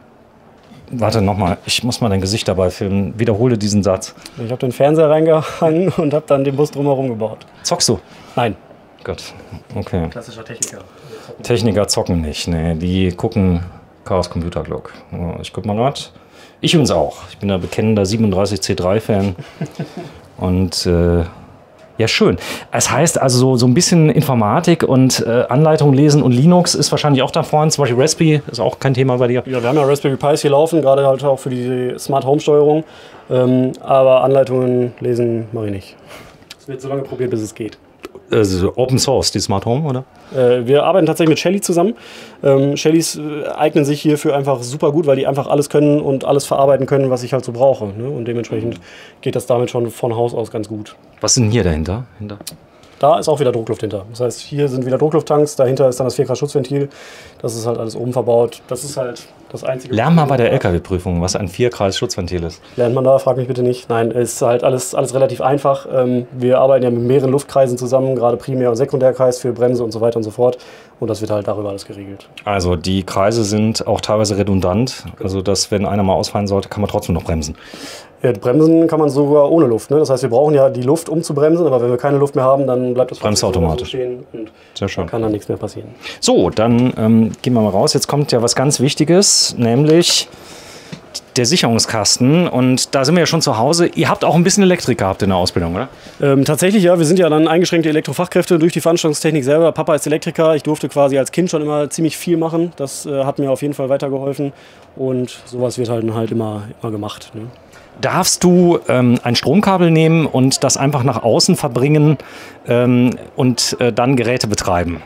Warte nochmal, ich muss mal dein Gesicht dabei filmen. Wiederhole diesen Satz. Ich habe den Fernseher reingehangen und habe dann den Bus drumherum gebaut. Zockst du? Nein. Gott, okay. Klassischer Techniker. Techniker zocken nicht, nee. Die gucken Chaos Computer Club. Ich guck mal gerade. Ich übrigens auch. Ich bin ein bekennender siebenunddreißig C drei Fan. Und äh, ja, schön. Es heißt also so, so ein bisschen Informatik und äh, Anleitung lesen und Linux ist wahrscheinlich auch da vorne. Zum Beispiel Raspberry ist auch kein Thema bei dir. Ja, wir haben ja Raspberry Pis hier laufen, gerade halt auch für die Smart Home Steuerung. Ähm, aber Anleitungen lesen mache ich nicht. Es wird so lange probiert, bis es geht. Also Open Source, die Smart Home, oder? Äh, wir arbeiten tatsächlich mit Shelly zusammen. Ähm, Shellys äh, eignen sich hierfür einfach super gut, weil die einfach alles können und alles verarbeiten können, was ich halt so brauche. Ne? Und dementsprechend geht das damit schon von Haus aus ganz gut. Was ist denn hier dahinter? Hinter? Da ist auch wieder Druckluft hinter. Das heißt, hier sind wieder Drucklufttanks, dahinter ist dann das vier Grad Schutzventil. Das ist halt alles oben verbaut. Das ist halt das einzige. Lern mal bei der L K W-Prüfung, was ein vier Grad Schutzventil ist. Lernt man da, frag mich bitte nicht. Nein, ist halt alles, alles relativ einfach. Wir arbeiten ja mit mehreren Luftkreisen zusammen, gerade Primär- und Sekundärkreis für Bremse und so weiter und so fort. Und das wird halt darüber alles geregelt. Also die Kreise sind auch teilweise redundant. Also dass, wenn einer mal ausfallen sollte, kann man trotzdem noch bremsen. Ja, bremsen kann man sogar ohne Luft. Ne? Das heißt, wir brauchen ja die Luft, um zu bremsen, aber wenn wir keine Luft mehr haben, dann bleibt das Bremst automatisch. So stehen und sehr schön. Kann dann nichts mehr passieren. So, dann ähm, gehen wir mal raus. Jetzt kommt ja was ganz Wichtiges, nämlich der Sicherungskasten. Und da sind wir ja schon zu Hause. Ihr habt auch ein bisschen Elektrik gehabt in der Ausbildung, oder? Ähm, tatsächlich, ja. Wir sind ja dann eingeschränkte Elektrofachkräfte durch die Veranstaltungstechnik selber. Papa ist Elektriker. Ich durfte quasi als Kind schon immer ziemlich viel machen. Das äh, hat mir auf jeden Fall weitergeholfen. Und sowas wird halt, halt immer, immer gemacht. Ne? Darfst du ähm, ein Stromkabel nehmen und das einfach nach außen verbringen ähm, und äh, dann Geräte betreiben?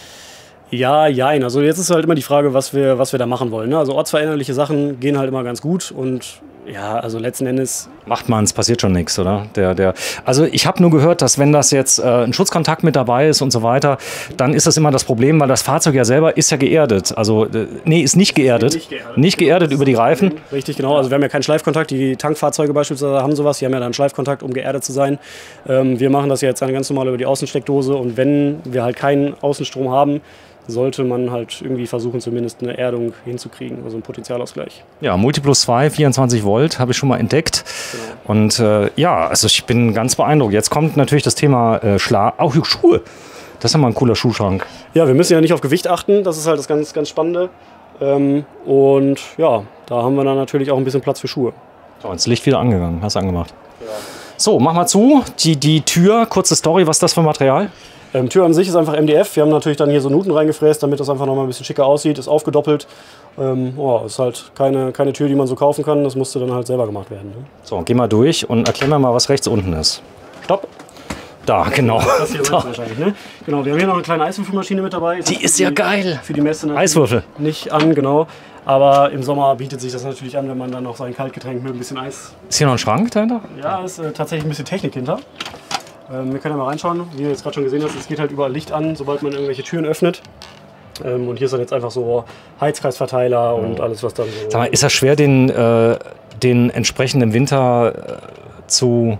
Ja, jein. Also jetzt ist halt immer die Frage, was wir, was wir da machen wollen. Ne? Also ortsveränderliche Sachen gehen halt immer ganz gut und ja, also letzten Endes... Macht man es, passiert schon nichts, oder? Der, der, also ich habe nur gehört, dass wenn das jetzt äh, ein Schutzkontakt mit dabei ist und so weiter, dann ist das immer das Problem, weil das Fahrzeug ja selber ist ja geerdet. Also, äh, nee, ist nicht geerdet. Nicht geerdet, nicht geerdet über die Reifen. Richtig, genau. Also wir haben ja keinen Schleifkontakt. Die Tankfahrzeuge beispielsweise haben sowas. Die haben ja dann einen Schleifkontakt, um geerdet zu sein. Ähm, wir machen das ja jetzt dann ganz normal über die Außensteckdose und wenn wir halt keinen Außenstrom haben, sollte man halt irgendwie versuchen, zumindest eine Erdung hinzukriegen, also einen Potenzialausgleich. Ja, Multiplus zwei, vierundzwanzig Volt, habe ich schon mal entdeckt. Genau. Und äh, ja, also ich bin ganz beeindruckt. Jetzt kommt natürlich das Thema äh, Schlaf, auch Schuhe. Das ist ja mal ein cooler Schuhschrank. Ja, wir müssen ja nicht auf Gewicht achten, das ist halt das ganz, ganz Spannende. Ähm, und ja, da haben wir dann natürlich auch ein bisschen Platz für Schuhe. So, jetzt Licht wieder angegangen, hast du angemacht. Ja. So, mach mal zu, die, die Tür, kurze Story, was ist das für Material? Ähm, Tür an sich ist einfach M D F, wir haben natürlich dann hier so Nuten reingefräst, damit das einfach nochmal ein bisschen schicker aussieht, ist aufgedoppelt. Ähm, oh, ist halt keine, keine Tür, die man so kaufen kann, das musste dann halt selber gemacht werden. Ne? So, geh mal durch und erklär mir mal, was rechts unten ist. Stopp. Da, genau. Das hier da. Wahrscheinlich, ne? Genau, wir haben hier noch eine kleine Eiswürfelmaschine mit dabei. Die ist ja geil. Für die Messe Eiswürfel. Nicht an, genau. Aber im Sommer bietet sich das natürlich an, wenn man dann noch sein Kaltgetränk mit ein bisschen Eis... Ist hier noch ein Schrank dahinter? Ja, ist äh, tatsächlich ein bisschen Technik hinter. Ähm, wir können ja mal reinschauen. Wie ihr jetzt gerade schon gesehen habt, es geht halt überall Licht an, sobald man irgendwelche Türen öffnet. Ähm, und hier ist dann jetzt einfach so Heizkreisverteiler oh. und alles, was dann so... Sag mal, ist das schwer, den, äh, den entsprechenden Winter äh, zu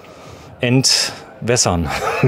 entwässern?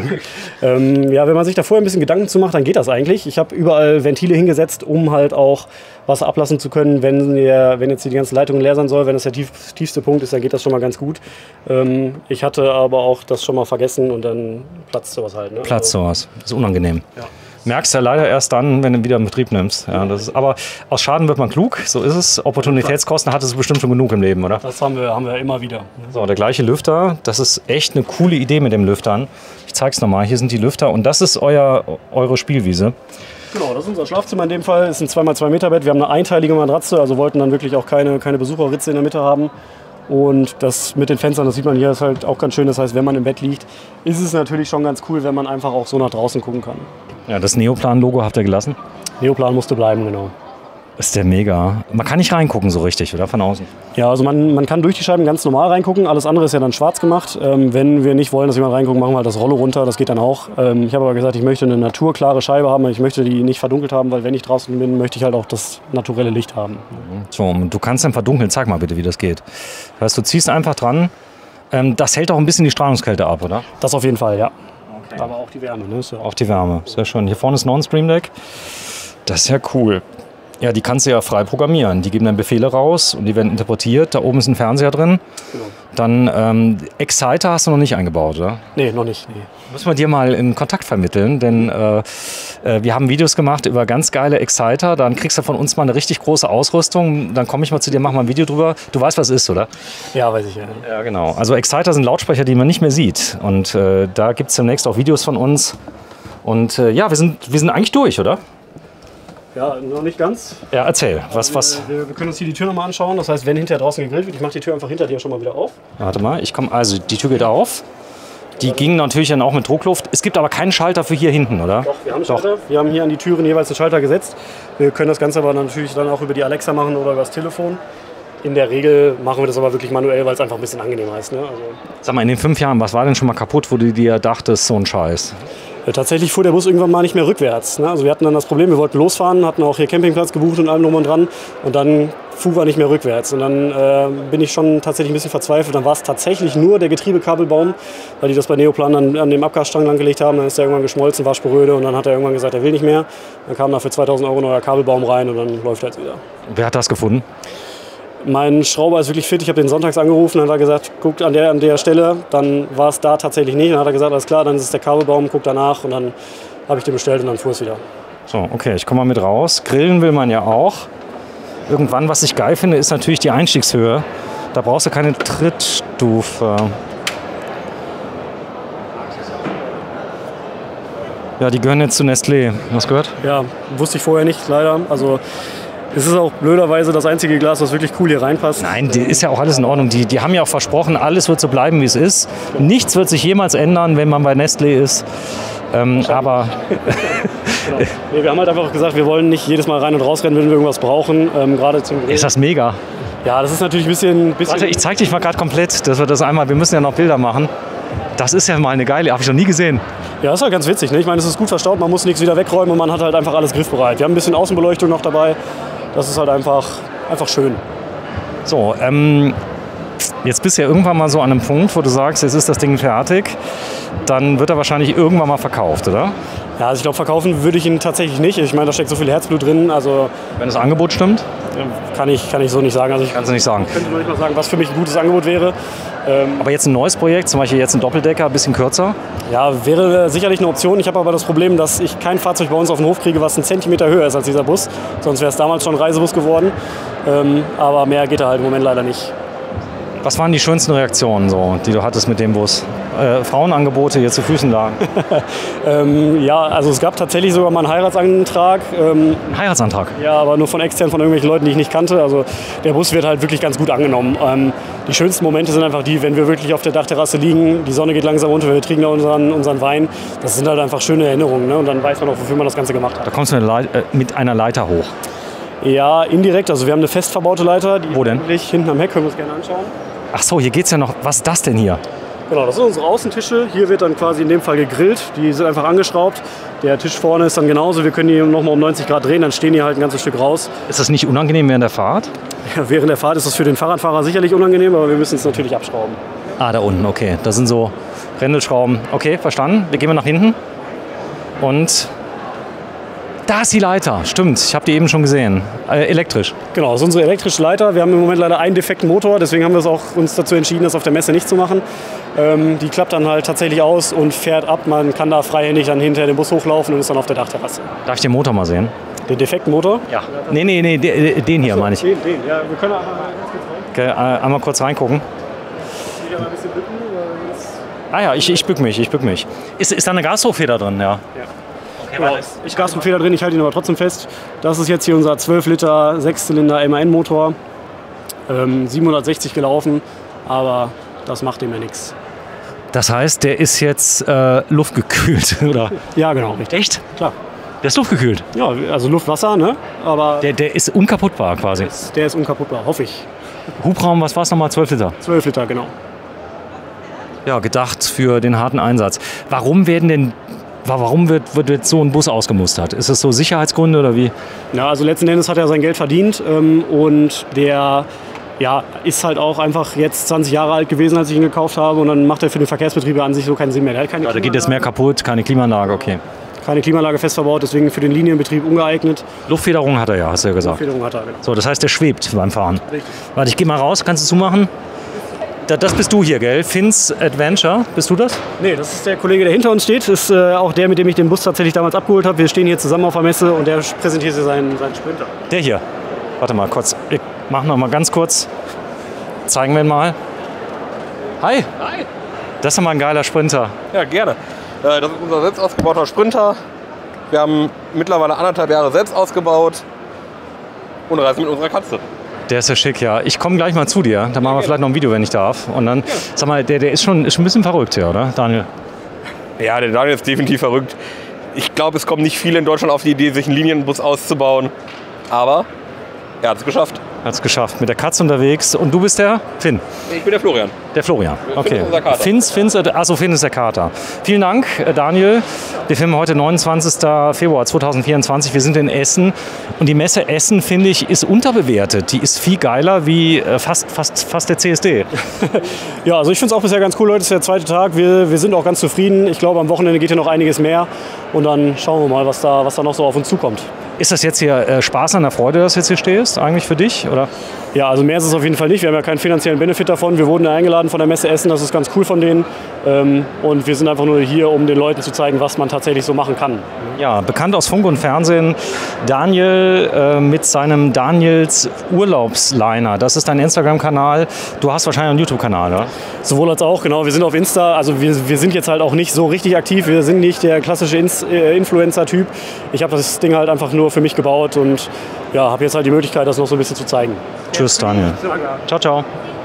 ähm, ja, wenn man sich da vorher ein bisschen Gedanken zu macht, dann geht das eigentlich. Ich habe überall Ventile hingesetzt, um halt auch Wasser ablassen zu können, wenn, der, wenn jetzt die ganze Leitung leer sein soll. Wenn das der tief, tiefste Punkt ist, dann geht das schon mal ganz gut. Ähm, ich hatte aber auch das schon mal vergessen und dann platzt sowas halt. Ne? Platzt sowas. Das ist unangenehm. Ja. Merkst ja leider erst dann, wenn du wieder in Betrieb nimmst. Ja, das ist, aber aus Schaden wird man klug, so ist es. Opportunitätskosten hat es bestimmt schon genug im Leben, oder? Das haben wir, haben wir immer wieder. So, der gleiche Lüfter, das ist echt eine coole Idee mit dem Lüftern. Ich zeig's nochmal, hier sind die Lüfter und das ist euer, eure Spielwiese. Genau, das ist unser Schlafzimmer in dem Fall. Es ist ein zwei mal zwei Meter Bett. Wir haben eine einteilige Matratze, also wollten dann wirklich auch keine, keine Besucherritze in der Mitte haben. Und das mit den Fenstern, das sieht man hier, ist halt auch ganz schön. Das heißt, wenn man im Bett liegt, ist es natürlich schon ganz cool, wenn man einfach auch so nach draußen gucken kann. Ja, das Neoplan-Logo habt ihr gelassen? Neoplan musste bleiben, genau. Ist der mega. Man kann nicht reingucken so richtig, oder? Von außen? Ja, also man, man kann durch die Scheiben ganz normal reingucken. Alles andere ist ja dann schwarz gemacht. Ähm, wenn wir nicht wollen, dass jemand reinguckt, machen wir halt das Rollo runter. Das geht dann auch. Ähm, ich habe aber gesagt, ich möchte eine naturklare Scheibe haben. Ich möchte die nicht verdunkelt haben, weil wenn ich draußen bin, möchte ich halt auch das naturelle Licht haben. So, und du kannst dann verdunkeln. Zeig mal bitte, wie das geht. Das heißt, du ziehst einfach dran. Ähm, das hält auch ein bisschen die Strahlungskälte ab, oder? Das auf jeden Fall, ja. Okay. Aber auch die Wärme. Ne? Ja auch die Wärme. Sehr schön. Hier vorne ist noch ein Stream Deck. Das ist ja cool. Ja, die kannst du ja frei programmieren. Die geben dann Befehle raus und die werden interpretiert. Da oben ist ein Fernseher drin. Genau. Dann ähm, Exciter hast du noch nicht eingebaut, oder? Nee, noch nicht. Nee. Müssen wir dir mal in Kontakt vermitteln, denn äh, äh, wir haben Videos gemacht über ganz geile Exciter. Dann kriegst du von uns mal eine richtig große Ausrüstung. Dann komme ich mal zu dir, mach mal ein Video drüber. Du weißt, was es ist, oder? Ja, weiß ich ja. Ja, genau. Also Exciter sind Lautsprecher, die man nicht mehr sieht. Und äh, da gibt es demnächst auch Videos von uns. Und äh, ja, wir sind, wir sind eigentlich durch, oder? Ja, noch nicht ganz. Ja, erzähl. Was, wir, was? Wir, wir können uns hier die Tür nochmal anschauen. Das heißt, wenn hinterher draußen gegrillt wird, ich mache die Tür einfach hinter dir schon mal wieder auf. Warte mal, ich komme. Also die Tür geht auf. Die ging natürlich dann auch mit Druckluft. Es gibt aber keinen Schalter für hier hinten, oder? Doch, wir haben einen Schalter. Wir haben hier an die Türen jeweils einen Schalter gesetzt. Wir können das Ganze aber natürlich dann auch über die Alexa machen oder über das Telefon. In der Regel machen wir das aber wirklich manuell, weil es einfach ein bisschen angenehmer ist. Ne? Also Sag mal, in den fünf Jahren, was war denn schon mal kaputt, wo du dir dachtest, so ein Scheiß? Ja, tatsächlich fuhr der Bus irgendwann mal nicht mehr rückwärts. Ne? Also wir hatten dann das Problem, wir wollten losfahren, hatten auch hier Campingplatz gebucht und allem drum und dran. Und dann fuhr er nicht mehr rückwärts. Und dann äh, bin ich schon tatsächlich ein bisschen verzweifelt. Dann war es tatsächlich nur der Getriebekabelbaum, weil die das bei Neoplan dann an dem Abgasstrang langgelegt haben. Dann ist der irgendwann geschmolzen, war sporöde und dann hat er irgendwann gesagt, er will nicht mehr. Dann kam da für zweitausend Euro neuer Kabelbaum rein und dann läuft er jetzt wieder. Wer hat das gefunden? Mein Schrauber ist wirklich fit. Ich habe den sonntags angerufen und hat er gesagt, guckt an der, an der Stelle. Dann war es da tatsächlich nicht. Dann hat er gesagt, alles klar, dann ist es der Kabelbaum, guckt danach. Und dann habe ich den bestellt und dann fuhr es wieder. So, okay, ich komme mal mit raus. Grillen will man ja auch. Irgendwann, was ich geil finde, ist natürlich die Einstiegshöhe. Da brauchst du keine Trittstufe. Ja, die gehören jetzt zu Nestlé. Hast du gehört? Ja, wusste ich vorher nicht, leider. Also es ist auch blöderweise das einzige Glas, was wirklich cool hier reinpasst. Nein, die ist ja auch alles in Ordnung. Die, die haben ja auch versprochen, alles wird so bleiben, wie es ist. Nichts wird sich jemals ändern, wenn man bei Nestlé ist. Ähm, aber genau. Nee, wir haben halt einfach gesagt, wir wollen nicht jedes Mal rein und rausrennen, wenn wir irgendwas brauchen. Ähm, gerade zum ist das mega. Ja, das ist natürlich ein bisschen... bisschen Warte, ich zeig dich mal gerade komplett. Das wird das einmal. Wir müssen ja noch Bilder machen. Das ist ja mal eine geile, habe ich noch nie gesehen. Ja, das ist halt ganz witzig. Ne? Ich meine, es ist gut verstaut, man muss nichts wieder wegräumen und man hat halt einfach alles griffbereit. Wir haben ein bisschen Außenbeleuchtung noch dabei. Das ist halt einfach, einfach schön. So, ähm, Jetzt bist du ja irgendwann mal so an einem Punkt, wo du sagst, jetzt ist das Ding fertig. Dann wird er wahrscheinlich irgendwann mal verkauft, oder? Ja, also ich glaube, verkaufen würde ich ihn tatsächlich nicht. Ich meine, da steckt so viel Herzblut drin. Also wenn das Angebot stimmt? Kann ich, kann ich so nicht sagen. Also ich Kannst du nicht sagen. könnte noch nicht mal sagen, was für mich ein gutes Angebot wäre. Ähm aber jetzt ein neues Projekt, zum Beispiel jetzt ein Doppeldecker, ein bisschen kürzer? Ja, wäre sicherlich eine Option. Ich habe aber das Problem, dass ich kein Fahrzeug bei uns auf den Hof kriege, was einen Zentimeter höher ist als dieser Bus. Sonst wäre es damals schon ein Reisebus geworden. Ähm, aber mehr geht da halt im Moment leider nicht. Was waren die schönsten Reaktionen, so, die du hattest mit dem Bus? Äh, Frauenangebote hier zu Füßen lagen? ähm, ja, also es gab tatsächlich sogar mal einen Heiratsantrag. Ähm, Ein Heiratsantrag? Ja, aber nur von extern, von irgendwelchen Leuten, die ich nicht kannte. Also der Bus wird halt wirklich ganz gut angenommen. Ähm, die schönsten Momente sind einfach die, wenn wir wirklich auf der Dachterrasse liegen, die Sonne geht langsam unter, wir trinken da unseren, unseren Wein. Das sind halt einfach schöne Erinnerungen, ne? Und dann weiß man auch, wofür man das Ganze gemacht hat. Da kommst du mit, Leit- äh, mit einer Leiter hoch? Ja, indirekt. Also wir haben eine fest verbaute Leiter. Die Wo denn? Hinten am Heck, können wir uns gerne anschauen. Ach so, hier geht's ja noch. Was ist das denn hier? Genau, das sind unsere Außentische. Hier wird dann quasi in dem Fall gegrillt. Die sind einfach angeschraubt. Der Tisch vorne ist dann genauso. Wir können die nochmal um neunzig Grad drehen, dann stehen die halt ein ganzes Stück raus. Ist das nicht unangenehm während der Fahrt? Ja, während der Fahrt ist das für den Fahrradfahrer sicherlich unangenehm, aber wir müssen es natürlich abschrauben. Ah, da unten, okay. Das sind so Rändelschrauben. Okay, verstanden. Wir gehen mal nach hinten. Und da ist die Leiter. Stimmt, ich habe die eben schon gesehen. Äh, elektrisch. Genau, das ist unsere elektrische Leiter. Wir haben im Moment leider einen defekten Motor, deswegen haben wir es auch uns dazu entschieden, das auf der Messe nicht zu machen. Ähm, die klappt dann halt tatsächlich aus und fährt ab. Man kann da freihändig dann hinter den Bus hochlaufen und ist dann auf der Dachterrasse. Darf ich den Motor mal sehen? Den defekten Motor? Ja. Nee, nee, nee, den, den hier meine ich. Den, den. Ja, wir können einmal ganz kurz rein. Okay, äh, einmal kurz reingucken. Ich ein bisschen bücken, Ah ja, ich, ich bück mich, ich bück mich. Ist, ist da eine Gasdruckfeder drin? Ja. Ja. Genau. Ich Gas und Feder drin, ich halte ihn aber trotzdem fest. Das ist jetzt hier unser zwölf Liter Sechszylinder M A N-Motor. Ähm, siebenhundertsechzig gelaufen, aber das macht ihm ja nichts. Das heißt, der ist jetzt äh, luftgekühlt, oder? Ja, genau, richtig. Echt? Klar. Der ist luftgekühlt? Ja, also Luft, Wasser, ne? Aber Der, der ist unkaputtbar quasi. der ist unkaputtbar, hoffe ich. Hubraum, was war es nochmal? zwölf Liter? zwölf Liter, genau. Ja, gedacht für den harten Einsatz. Warum werden denn, warum wird, wird jetzt so ein Bus ausgemustert? Ist es so Sicherheitsgründe oder wie? Ja, also letzten Endes hat er sein Geld verdient ähm, und der ja, ist halt auch einfach jetzt zwanzig Jahre alt gewesen, als ich ihn gekauft habe, und dann macht er für den Verkehrsbetriebe an sich so keinen Sinn mehr. Der hat keine Ja, da geht jetzt mehr kaputt, keine Klimaanlage, okay. keine Klimaanlage fest verbaut, deswegen für den Linienbetrieb ungeeignet. Luftfederung hat er ja, hast du ja gesagt. Federung hat er, genau. So, das heißt, der schwebt beim Fahren. Richtig. Warte, ich geh mal raus, kannst du zumachen? Da, das bist du hier, gell? Finns Adventure, bist du das? Nee, das ist der Kollege, der hinter uns steht. Das ist äh, auch der, mit dem ich den Bus tatsächlich damals abgeholt habe. Wir stehen hier zusammen auf der Messe und der präsentiert hier seinen, seinen Sprinter. Der hier. Warte mal kurz, ich mach noch mal ganz kurz. Zeigen wir ihn mal. Hi. Hi. Das ist doch mal ein geiler Sprinter. Ja, gerne. Äh, Das ist unser selbst ausgebauter Sprinter. Wir haben mittlerweile anderthalb Jahre selbst ausgebaut und reisen mit unserer Katze. Der ist ja schick, ja. Ich komme gleich mal zu dir. Dann machen wir vielleicht noch ein Video, wenn ich darf. Und dann, sag mal, der, der ist, schon, ist schon ein bisschen verrückt hier, oder, Daniel? Ja, der Daniel ist definitiv verrückt. Ich glaube, es kommen nicht viele in Deutschland auf die Idee, sich einen Linienbus auszubauen. Aber er hat es geschafft. Hat es geschafft. Mit der Katze unterwegs. Und du bist der Finn? Ich bin der Florian. Der Florian. Okay. ist unser Kater. Finns, Finns, achso, Finn ist der Kater. Vielen Dank, äh, Daniel. Wir filmen heute neunundzwanzigsten Februar zweitausendvierundzwanzig. Wir sind in Essen. Und die Messe Essen, finde ich, ist unterbewertet. Die ist viel geiler wie äh, fast, fast, fast der C S D. Ja, also ich finde es auch bisher ganz cool. Heute ist der zweite Tag. Wir, wir sind auch ganz zufrieden. Ich glaube, am Wochenende geht hier noch einiges mehr. Und dann schauen wir mal, was da, was da noch so auf uns zukommt. Ist das jetzt hier äh, Spaß an der Freude, dass du jetzt hier stehst, eigentlich für dich? Oder? Ja, also mehr ist es auf jeden Fall nicht. Wir haben ja keinen finanziellen Benefit davon. Wir wurden ja eingeladen von der Messe Essen. Das ist ganz cool von denen. Ähm, und wir sind einfach nur hier, um den Leuten zu zeigen, was man tatsächlich so machen kann. Ja, bekannt aus Funk und Fernsehen, Daniel äh, mit seinem Daniels Urlaubsliner. Das ist dein Instagram-Kanal. Du hast wahrscheinlich einen YouTube-Kanal, oder? Sowohl als auch, genau. Wir sind auf Insta. Also wir, wir sind jetzt halt auch nicht so richtig aktiv. Wir sind nicht der klassische Ins- äh, Influencer-Typ. Ich habe das Ding halt einfach nur für mich gebaut und ja, habe jetzt halt die Möglichkeit, das noch so ein bisschen zu zeigen. Tschüss, Daniel. Ciao, ciao.